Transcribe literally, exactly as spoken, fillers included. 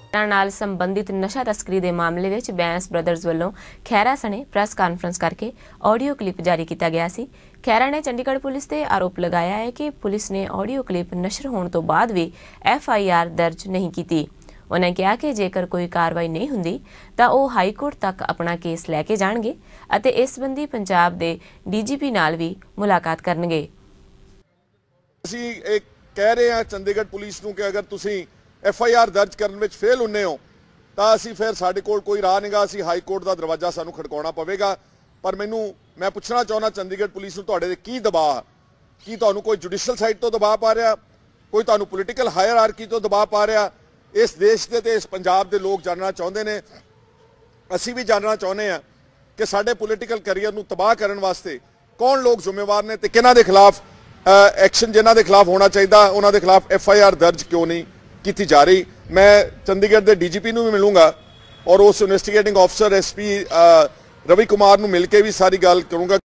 ਨਾਲ ਸੰਬੰਧਿਤ ਨਸ਼ਾ ਤਸਕਰੀ ਦੇ ਮਾਮਲੇ ਵਿੱਚ ਬੈਂਸ ਬ੍ਰਦਰਜ਼ ਵੱਲੋਂ ਖਹਿਰਾ ਸਣੇ ਪ੍ਰੈਸ ਕਾਨਫਰੰਸ ਕਰਕੇ ਆਡੀਓ ਕਲਿੱਪ ਜਾਰੀ ਕੀਤਾ ਗਿਆ ਸੀ। ਖਹਿਰਾ ਨੇ ਚੰਡੀਗੜ੍ਹ ਪੁਲਿਸ ਤੇ ਆਰੋਪ ਲਗਾਇਆ ਹੈ ਕਿ ਪੁਲਿਸ ਨੇ ਆਡੀਓ ਕਲਿੱਪ ਨਸ਼ਰ ਹੋਣ ਤੋਂ ਬਾਅਦ ਵੀ ਐਫ ਆਈ ਆਰ ਦਰਜ ਨਹੀਂ ਕੀਤੀ। उन्होंने कहा कि जेकर कोई कार्रवाई नहीं हुंदी तां ओह हाई कोर्ट तक अपना केस लैके जाणगे अते इस संबंधी पंजाब दे डी जी पी नाल भी मुलाकात करनगे। ਅਸੀਂ ਇਹ ਕਹਿ ਰਹੇ ਹਾਂ ਚੰਡੀਗੜ੍ਹ ਪੁਲਿਸ ਨੂੰ कि अगर ਤੁਸੀਂ ਐਫ ਆਈ ਆਰ ਦਰਜ ਕਰਨ ਵਿੱਚ ਫੇਲ ਹੁੰਨੇ ਹੋ ਤਾਂ ਅਸੀਂ ਫਿਰ ਸਾਡੇ ਕੋਲ ਕੋਈ ਰਾਹ ਨਹੀਂਗਾ, ਅਸੀਂ ਹਾਈ ਕੋਰਟ ਦਾ ਦਰਵਾਜ਼ਾ ਸਾਨੂੰ ਖੜਕਾਉਣਾ ਪਵੇਗਾ। ਪਰ ਮੈਨੂੰ ਮੈਂ ਪੁੱਛਣਾ ਚਾਹੁੰਦਾ ਚੰਡੀਗੜ੍ਹ ਪੁਲਿਸ ਨੂੰ ਤੁਹਾਡੇ ਤੇ ਕੀ ਦਬਾਅ, ਕੀ ਤੁਹਾਨੂੰ ਕੋਈ ਜੁਡੀਸ਼ੀਅਲ ਸਾਈਡ ਤੋਂ ਦਬਾਅ ਪਾ ਰਿਹਾ, ਕੋਈ ਤੁਹਾਨੂੰ ਪੋਲੀਟੀਕਲ ਹਾਇਰਾਰਕੀ ਤੋਂ ਦਬਾਅ ਪਾ ਰਿਹਾ? इस देश के ते इस पंजाब के लोग जानना चाहते हैं, असी भी जानना चाहते हैं कि साडे पोलीटिकल करियर नूं तबाह करने वास्ते कौन लोग जिम्मेवार ने ते किन्हां दे खिलाफ एक्शन जिन्हां दे खिलाफ होना चाहिए उन्हां दे खिलाफ एफ आई आर दर्ज क्यों नहीं की जा रही। मैं चंडीगढ़ के डी जी पी नूं भी मिलूंगा और उस investigating officer S P Ravi Kumar नूं मिल के भी सारी गल करूँगा।